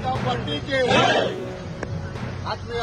जनता party के आत्मीय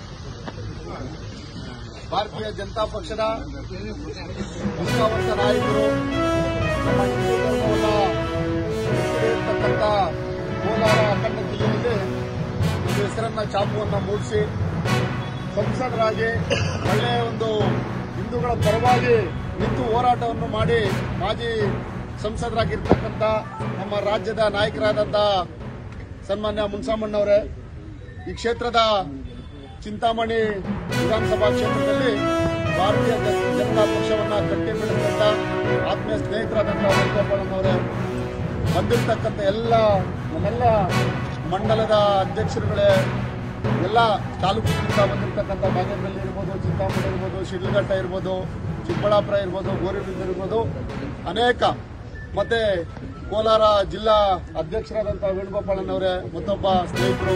ಭಾರತೀಯ ಜನತಾ ಪಕ್ಷದ ನಿಷ್ಠಾವಂತ ನಾಯಕರು ನಮ್ಮ ಹಿಂದೂ ಧರ್ಮವನ್ನು ಇರ್ತಕ್ಕಂಥ ಕೋಲಾರ ಅಖಂಡ ಜಿಲ್ಲೆಯಲ್ಲಿ ಒಂದು ಹೆಸರನ್ನ ಛಾಪುವನ್ನು ಮೂಡಿಸಿ ಸಂಸದರಾಗಿ ಒಳ್ಳೆಯ ಒಂದು ಹಿಂದೂಗಳ ಪರವಾಗಿ ನಿಂತು ಹೋರಾಟವನ್ನು ಮಾಡಿ ಮಾಜಿ ಸಂಸದರಾಗಿರ್ತಕ್ಕಂಥ ನಮ್ಮ ರಾಜ್ಯದ ನಾಯಕರಾದಂಥ ಸನ್ಮಾನ್ಯ ಮುನ್ಸಾಮಣ್ಣವರೇ ಈ ಕ್ಷೇತ್ರದ ಚಿಂತಾಮಣಿ ವಿಧಾನಸಭಾ ಕ್ಷೇತ್ರದಲ್ಲಿ ಭಾರತೀಯ ಜನತಾ ಪಕ್ಷವನ್ನು ಕಟ್ಟಿ ಬೆಳೆಸಿದಂತ ಆತ್ಮೀಯ ಸ್ನೇಹಿತರಾದಂಥ ವೇಣುಗೋಪಾಲನವರೇ ಬಂದಿರತಕ್ಕಂಥ ನಮ್ಮೆಲ್ಲ ಮಂಡಲದ ಅಧ್ಯಕ್ಷರುಗಳೇ ಎಲ್ಲ ತಾಲೂಕುಗಳಿಂದ ಬಂದಿರತಕ್ಕಂಥ ಬಾಗೇಪಲ್ಲಿ ಇರ್ಬೋದು, ಚಿಂತಾಮಣಿ ಇರ್ಬೋದು, ಶಿಡ್ಲಘಟ್ಟ ಇರ್ಬೋದು, ಚಿಕ್ಕಬಳ್ಳಾಪುರ ಇರ್ಬೋದು, ಗೋರಿಬಿದನೂರು ಇರ್ಬೋದು, ಅನೇಕ ಮತ್ತೆ ಕೋಲಾರ ಜಿಲ್ಲಾ ಅಧ್ಯಕ್ಷರಾದಂಥ ವೇಣುಗೋಪಾಲನವರೇ ಮತ್ತೊಬ್ಬ ಸ್ನೇಹಿತರು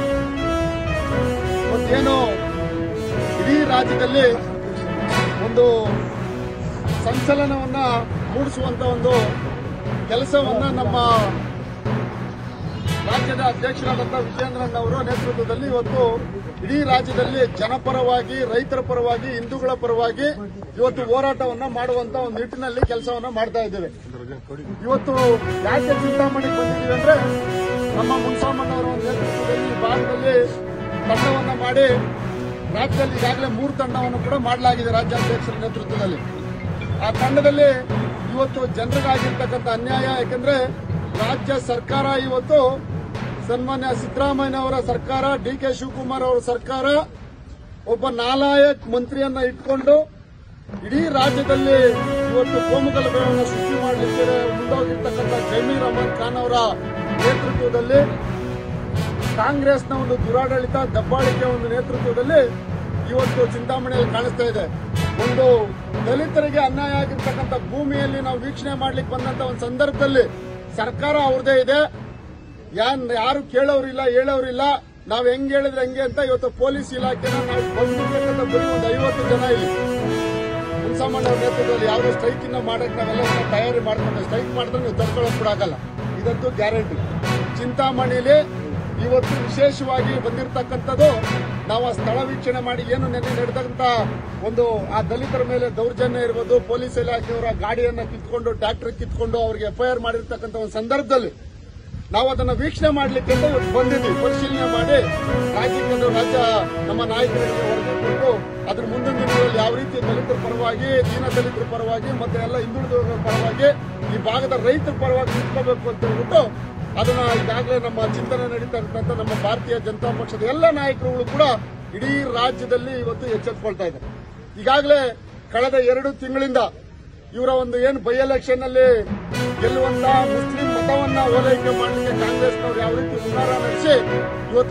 ಮತ್ತೇನು ಇಡೀ ರಾಜ್ಯದಲ್ಲಿ ಒಂದು ಸಂಚಲನವನ್ನ ಮೂಡಿಸುವಂತ ಒಂದು ಕೆಲಸವನ್ನ ನಮ್ಮ ರಾಜ್ಯದ ಅಧ್ಯಕ್ಷರಾದಂಥ ವಿಜೇಂದ್ರನ್ ಅವರ ನೇತೃತ್ವದಲ್ಲಿ ಇವತ್ತು ಇಡೀ ರಾಜ್ಯದಲ್ಲಿ ಜನಪರವಾಗಿ, ರೈತರ ಪರವಾಗಿ, ಹಿಂದೂಗಳ ಪರವಾಗಿ ಇವತ್ತು ಹೋರಾಟವನ್ನ ಮಾಡುವಂತ ಒಂದು ನಿಟ್ಟಿನಲ್ಲಿ ಕೆಲಸವನ್ನ ಮಾಡ್ತಾ ಇದ್ದೇವೆ. ಇವತ್ತು ಯಾಕೆ ಚಿಂತಾಮಣಿಗೆ ಬಂದಿದ್ದೀವಿ ಅಂದ್ರೆ ನಮ್ಮ ಮುನ್ಸಾಮಣ್ಣವರ ನೇತೃತ್ವದಲ್ಲಿ ಈ ಭಾಗದಲ್ಲಿ ತಂಡವನ್ನ ಮಾಡಿ ರಾಜ್ಯದಲ್ಲಿ ಈಗಾಗಲೇ 3 ತಂಡವನ್ನು ಕೂಡ ಮಾಡಲಾಗಿದೆ ರಾಜ್ಯಾಧ್ಯಕ್ಷರ ನೇತೃತ್ವದಲ್ಲಿ. ಆ ತಂಡದಲ್ಲಿ ಇವತ್ತು ಜನರಿಗಾಗಿರ್ತಕ್ಕಂಥ ಅನ್ಯಾಯ, ಯಾಕೆಂದ್ರೆ ರಾಜ್ಯ ಸರ್ಕಾರ ಇವತ್ತು ಸನ್ಮಾನ್ಯ ಸಿದ್ದರಾಮಯ್ಯ ಅವರ ಸರ್ಕಾರ, ಡಿ.ಕೆ. ಶಿವಕುಮಾರ್ ಅವರ ಸರ್ಕಾರ ಒಬ್ಬ ನಾಲಾಯಕ್ ಮಂತ್ರಿಯನ್ನ ಇಟ್ಕೊಂಡು ಇಡೀ ರಾಜ್ಯದಲ್ಲಿ ಇವತ್ತು ಕೋಮುಗಲಭೆಯನ್ನು ಸೃಷ್ಟಿ ಮಾಡಲಿಕ್ಕೆ ಮುಂದೋಗಿರ್ತಕ್ಕಂಥ ಜಮೀರ್ ಅಹಮದ್ ಖಾನ್ ಅವರ ನೇತೃತ್ವದಲ್ಲಿ ಕಾಂಗ್ರೆಸ್ನ ಒಂದು ದುರಾಡಳಿತ, ದಬ್ಬಾಳಿಕೆ ಒಂದು ನೇತೃತ್ವದಲ್ಲಿ ಇವತ್ತು ಚಿಂತಾಮಣಿಯಲ್ಲಿ ಕಾಣಿಸ್ತಾ ಇದೆ. ಒಂದು ದಲಿತರಿಗೆ ಅನ್ಯಾಯ ಆಗಿರ್ತಕ್ಕಂಥ ಭೂಮಿಯಲ್ಲಿ ನಾವು ವೀಕ್ಷಣೆ ಮಾಡ್ಲಿಕ್ಕೆ ಬಂದಂತ ಒಂದು ಸಂದರ್ಭದಲ್ಲಿ ಸರ್ಕಾರ ಅವ್ರದೇ ಇದೆ, ಯಾರು ಕೇಳೋರಿಲ್ಲ, ಹೇಳೋರಿಲ್ಲ, ನಾವ್ ಹೆಂಗ್ ಹೇಳಿದ್ರೆ ಹೆಂಗೆ ಅಂತ ಇವತ್ತು ಪೊಲೀಸ್ ಇಲಾಖೆನ ನಾವು ಬಂದಿರ್ತಕ್ಕಂಥ ಬರೀ ಒಂದು 50 ಜನ ಇಲ್ಲಿ ಮುನ್ಸಾಮಣ್ಣ ಅವ್ರ ನೇತೃತ್ವದಲ್ಲಿ ಯಾವುದೇ ಸ್ಟ್ರೈಕ್ ಇನ್ನ ಮಾಡಕ್ಕೆ ನಾವೆಲ್ಲ ತಯಾರಿ ಮಾಡ್ಕೊಂಡು ಸ್ಟ್ರೈಕ್ ಮಾಡಿದ್ರೆ ನೀವು ತಡ್ಕೊಳ್ಳೋಕೆ ಕೂಡ ಆಗಲ್ಲ, ಇದಂತೂ ಗ್ಯಾರಂಟಿ. ಚಿಂತಾಮಣಿಲಿ ಇವತ್ತು ವಿಶೇಷವಾಗಿ ಬಂದಿರತಕ್ಕಂಥದ್ದು ನಾವು ಆ ಸ್ಥಳ ವೀಕ್ಷಣೆ ಮಾಡಿ ಏನು ನೆನ್ನೆ ನಡೆದಂತ ಒಂದು ಆ ದಲಿತರ ಮೇಲೆ ದೌರ್ಜನ್ಯ ಇರ್ಬೋದು, ಪೊಲೀಸ್ ಇಲಾಖೆಯವರ ಗಾಡಿಯನ್ನ ಕಿತ್ಕೊಂಡು, ಟ್ರ್ಯಾಕ್ಟರ್ ಕಿತ್ಕೊಂಡು ಅವರಿಗೆ ಎಫ್ಐಆರ್ ಮಾಡಿರ್ತಕ್ಕಂಥ ಒಂದು ಸಂದರ್ಭದಲ್ಲಿ ನಾವು ಅದನ್ನ ವೀಕ್ಷಣೆ ಮಾಡ್ಲಿಕ್ಕೆ ಅಂತ ಇವತ್ತು ಬಂದಿದ್ವಿ. ಪರಿಶೀಲನೆ ಮಾಡಿ ರಾಜ್ಯ ನಮ್ಮ ನಾಯಕರಿಗೆ ವರದಿ ಕೊಟ್ಟು ಅದ್ರ ಮುಂದಿನ ದಿನಗಳಲ್ಲಿ ಯಾವ ರೀತಿ ದಲಿತರ ಪರವಾಗಿ, ದೀನ ದಲಿತರ ಪರವಾಗಿ ಮತ್ತೆ ಎಲ್ಲ ಹಿಂದುಳಿದವರ ಪರವಾಗಿ, ಈ ಭಾಗದ ರೈತರ ಪರವಾಗಿ ನಿಂತ್ಕೋಬೇಕು ಅಂತ ಹೇಳ್ಬಿಟ್ಟು ಅದನ್ನ ಈಗಾಗಲೇ ನಮ್ಮ ಚಿಂತನೆ ನಡೀತಾ ಇರ್ತಕ್ಕಂಥ ನಮ್ಮ ಭಾರತೀಯ ಜನತಾ ಪಕ್ಷದ ಎಲ್ಲ ನಾಯಕರುಗಳು ಕೂಡ ಇಡೀ ರಾಜ್ಯದಲ್ಲಿ ಇವತ್ತು ಎಚ್ಚೆತ್ತುಕೊಳ್ತಾ ಇದ್ದಾರೆ. ಈಗಾಗಲೇ ಕಳೆದ 2 ತಿಂಗಳಿಂದ ಇವರ ಒಂದು ಏನು ಬೈ ಎಲೆಕ್ಷನ್ ಅಲ್ಲಿ ಗೆಲ್ಲುವಂತ ಮುಸ್ಲಿಂ ಮತವನ್ನ ಓಲೈಕೆ ಮಾಡಲಿಕ್ಕೆ ಕಾಂಗ್ರೆಸ್ನವರು ಯಾವ ರೀತಿ ಹುನ್ನಾರ ನಡೆಸಿ ಇವತ್ತು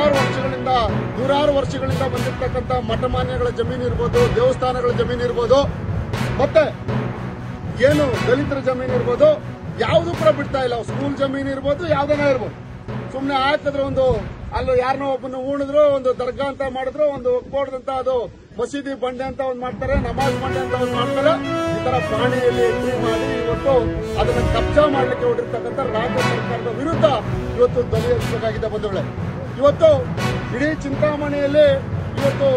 ನೂರಾರು ವರ್ಷಗಳಿಂದ ಬಂದಿರತಕ್ಕಂಥ ಮಠಮಾನ್ಯಗಳ ಜಮೀನು ಇರ್ಬೋದು, ದೇವಸ್ಥಾನಗಳ ಜಮೀನು ಇರ್ಬೋದು, ಮತ್ತೆ ಏನು ದಲಿತರ ಜಮೀನು ಇರ್ಬೋದು, ಯಾವುದು ಕೂಡ ಬಿಡ್ತಾ ಇಲ್ಲ. ಸ್ಕೂಲ್ ಜಮೀನು ಇರ್ಬೋದು, ಯಾವ್ದನ ಇರ್ಬೋದು, ಸುಮ್ನೆ ಹಾಕಿದ್ರೆ ಒಂದು ಅಲ್ಲೂ ಯಾರನ್ನೋ ಒಬ್ಬನ ಉಣಿದ್ರು, ಒಂದು ದರ್ಗಾ ಅಂತ ಮಾಡಿದ್ರು, ಒಂದು ಒಕ್ಕೋಡ್ದಂತ ಅದು ಮಸೀದಿ ಬಂಡೆ ಅಂತ ಒಂದು ಮಾಡ್ತಾರೆ, ನಮಾಜ್ ಬಂಡೆ ಅಂತ ಒಂದು ಮಾಡ್ತಾರೆ. ಈ ತರ ಪಾಣಿಯಲ್ಲಿ ಎಂಟ್ರಿ ಮಾಡಿ ಇವತ್ತು ಅದನ್ನ ಕಬ್ಜಾ ಮಾಡ್ಲಿಕ್ಕೆ ಹೊರಟಿರ್ತಕ್ಕಂಥ ರಾಜ್ಯ ಸರ್ಕಾರದ ವಿರುದ್ಧ ಇವತ್ತು ಧ್ವನಿ ಎತ್ತಬೇಕಾಗಿದೆ ಬಂಧುಗಳೇ. ಇವತ್ತು ಇಡೀ ಚಿಂತಾಮಣಿಯಲ್ಲಿ ಇವತ್ತು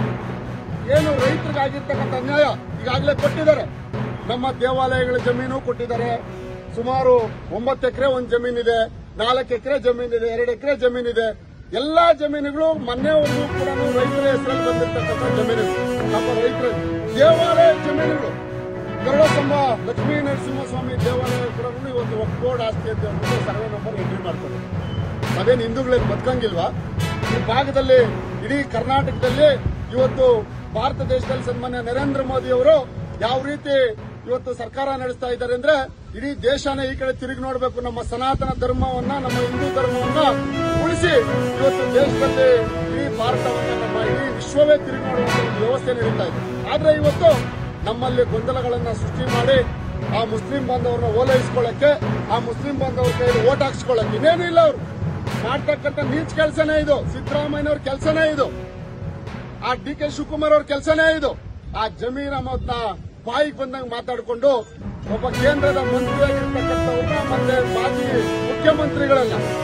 ಏನು ರೈತರಿಗಾಗಿರ್ತಕ್ಕಂಥ ಅನ್ಯಾಯ ಈಗಾಗಲೇ ಕೊಟ್ಟಿದ್ದಾರೆ. ನಮ್ಮ ದೇವಾಲಯಗಳ ಜಮೀನು ಕೊಟ್ಟಿದ್ದಾರೆ. ಸುಮಾರು 9 ಎಕರೆ ಒಂದು ಜಮೀನಿದೆ, 4 ಎಕರೆ ಜಮೀನಿದೆ, 2 ಎಕರೆ ಜಮೀನಿದೆ. ಎಲ್ಲಾ ಜಮೀನುಗಳು ಮೊನ್ನೆವರೆಗೂ ಕೂಡ ರೈತರ ಹೆಸರಲ್ಲಿ ಬಂದಿರತಕ್ಕಂಥ ಜಮೀನುಗಳು, ನಮ್ಮ ರೈತರ ದೇವಾಲಯ ಜಮೀನುಗಳು. ಗರುಡಸಂಬ ಲಕ್ಷ್ಮೀ ನರಸಿಂಹಸ್ವಾಮಿ ದೇವಾಲಯ ಕೂಡ ಇವತ್ತು ಒಕ್ಕೋಡ್ ಆಸ್ತಿ ಅಂತ ಹೇಳ್ಬಿಟ್ಟು ಸರ್ವೆ ನಂಬರ್ ಎಂಟ್ರಿ ಮಾಡ್ತಾರೆ. ಅದೇನು ಹಿಂದೂಗಳಿಗೆ ಬದುಕಂಗಿಲ್ವಾ? ಈ ಭಾಗದಲ್ಲಿ ಇಡೀ ಕರ್ನಾಟಕದಲ್ಲಿ ಇವತ್ತು ಭಾರತ ದೇಶದಲ್ಲಿ ಸನ್ಮಾನ್ಯ ನರೇಂದ್ರ ಮೋದಿ ಅವರು ಯಾವ ರೀತಿ ಇವತ್ತು ಸರ್ಕಾರ ನಡೆಸ್ತಾ ಇದ್ದಾರೆ ಅಂದ್ರೆ ಇಡೀ ದೇಶನೇ ಈ ಕಡೆ ತಿರುಗಿ ನೋಡಬೇಕು. ನಮ್ಮ ಸನಾತನ ಧರ್ಮವನ್ನ, ನಮ್ಮ ಹಿಂದೂ ಧರ್ಮವನ್ನ ಉಳಿಸಿ ಇವತ್ತು ದೇಶದಲ್ಲಿ ಇಡೀ ಭಾರತವನ್ನ, ನಮ್ಮ ಇಡೀ ವಿಶ್ವವೇ ತಿರುಗಿ ನೋಡುವಂತ ಒಂದು ವ್ಯವಸ್ಥೆ ನಡೀತಾ ಇದೆ. ಆದ್ರೆ ಇವತ್ತು ನಮ್ಮಲ್ಲಿ ಗೊಂದಲಗಳನ್ನ ಸೃಷ್ಟಿ ಮಾಡಿ ಆ ಮುಸ್ಲಿಂ ಬಾಂಧವರನ್ನ ಓಲೈಸಿಕೊಳ್ಳಕ್ಕೆ, ಆ ಮುಸ್ಲಿಂ ಬಾಂಧವರ ಕೈಯಲ್ಲಿ ಓಟ್ ಹಾಕ್ಸ್ಕೊಳ್ಳಕ್ಕೆ ಇನ್ನೇನು ಇಲ್ಲ. ಅವರು ಮಾಡ್ತಕ್ಕಂಥ ನೀಚ್ ಕೆಲಸನೇ ಇದು. ಸಿದ್ದರಾಮಯ್ಯನವ್ರ ಕೆಲಸನೇ ಇದು. ಆ ಡಿ.ಕೆ. ಶಿವಕುಮಾರ್ ಅವ್ರ ಕೆಲಸನೇ ಇದು. ಆ ಜಮೀರ್ ಅಹಮದ್ನ ಬಾಯಿಗೆ ಬಂದಂಗೆ ಮಾತಾಡಿಕೊಂಡು ಒಬ್ಬ ಕೇಂದ್ರದ ಮಂತ್ರಿಯಾಗಿರ್ತಕ್ಕಂಥವ್ರನ್ನ ಮತ್ತೆ ಮಾಜಿ ಮುಖ್ಯಮಂತ್ರಿಗಳನ್ನ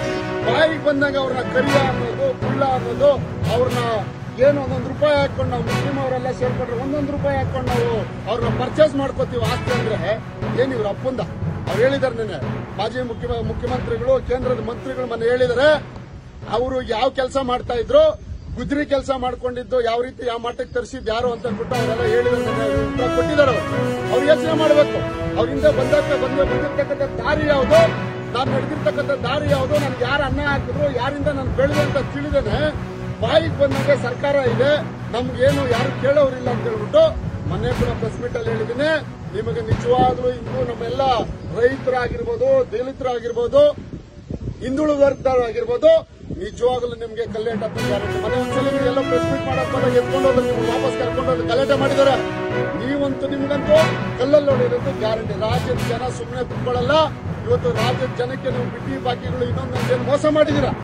ಬಾಯಿಗೆ ಬಂದಾಗ ಅವ್ರನ್ನ ಕರಿಯ ಅನ್ನೋದು ಕುಳ್ಳ ಅನ್ನೋದು ಅವ್ರನ್ನ ಏನು 1 ರೂಪಾಯಿ ಹಾಕೊಂಡು ನಾವು ಮುಸ್ಲಿಂ ಅವರೆಲ್ಲ ಸೇರ್ಕೊಂಡ್ರೆ 1 ರೂಪಾಯಿ ಹಾಕೊಂಡು ನಾವು ಅವ್ರನ್ನ ಪರ್ಚೇಸ್ ಮಾಡ್ಕೋತೀವಿ ಆಸ್ತಿ ಅಂದ್ರೆ ಏನ್ ಇವ್ರ ಅಪ್ಪಂದ ಅವ್ರು ಹೇಳಿದಾರೆ ನೆನ್ನೆ ಮಾಜಿ ಮುಖ್ಯಮಂತ್ರಿಗಳು ಕೇಂದ್ರದ ಮಂತ್ರಿಗಳು ಮೊನ್ನೆ ಹೇಳಿದಾರೆ ಅವರು ಯಾವ ಕೆಲಸ ಮಾಡ್ತಾ ಇದ್ರು ಗುದ್ರಿ ಕೆಲಸ ಮಾಡ್ಕೊಂಡಿದ್ದು ಯಾವ ರೀತಿ ಯಾವ ಮಟ್ಟಕ್ಕೆ ತರಿಸಿದ್ ಯಾರು ಅಂತ ಅಂದ್ಬಿಟ್ಟು ಅವರೆಲ್ಲ ಹೇಳಿದಾರೆ ಉತ್ತರ ಕೊಟ್ಟಿದ್ದಾರೆ ಅವ್ರು ಯೋಚನೆ ಮಾಡಬೇಕು ಅವರಿಂದ ಬಂದಿರ್ತಕ್ಕಂಥ ದಾರಿ ಯಾವುದು ನಾನು ನಡೆದಿರ್ತಕ್ಕಂಥ ದಾರಿ ಯಾವುದು ನನ್ಗೆ ಯಾರು ಅನ್ನ ಹಾಕಿದ್ರು ಯಾರಿಂದ ನಾನು ಬೆಳೆದೆ ಅಂತ ತಿಳಿದೇನೆ ಬಾಯಿಗೆ ಬಂದಂಗೆ ಸರ್ಕಾರ ಇದೆ ನಮ್ಗೇನು ಯಾರು ಕೇಳೋರಿಲ್ಲ ಅಂತ ಹೇಳ್ಬಿಟ್ಟು ಮೊನ್ನೆ ಕೂಡ ಪ್ರೆಸ್ ಮೀಟ್ ಅಲ್ಲಿ ಹೇಳಿದ್ದೀನಿ ನಿಮಗೆ ನಿಜವಾಗ್ಲೂ ಇಂದು ನಮ್ಮೆಲ್ಲ ರೈತರಾಗಿರ್ಬೋದು ದಲಿತರಾಗಿರ್ಬೋದು ಹಿಂದುಳಿದ ವರ್ಗದವರಾಗಿರ್ಬೋದು ನಿಜವಾಗ್ಲೂ ನಿಮ್ಗೆ ಕಲ್ಲೇಟ ಗ್ಯಾರಂಟಿ ಮನೆ ಒಂದ್ಸಲ ಎಲ್ಲ ಪ್ರೆಸ್ ಮೀಟ್ ಮಾಡಕ್ ಎತ್ಕೊಂಡು ಹೋದ್ರೆ ನಿಮ್ಗೆ ವಾಪಸ್ ಕರ್ಕೊಂಡು ಹೋದ್ರೆ ಗಲಾಟೆ ಮಾಡಿದಾರೆ ನೀವಂತೂ ನಿಮ್ಗಂತೂ ಕಲ್ಲಲ್ಲಿ ಹೊಡೆಯೋದಂತೂ ಗ್ಯಾರಂಟಿ ರಾಜ್ಯದ ಜನ ಸುಮ್ಮನೆ ಕುತ್ಕೊಳ್ಳಲ್ಲ ಇವತ್ತು ರಾಜ್ಯದ ಜನಕ್ಕೆ ನೀವು ಬಿಟ್ಟಿ ಬಾಕಿಗಳು ಇನ್ನೊಂದು ಮೋಸ ಮಾಡಿದೀರಾ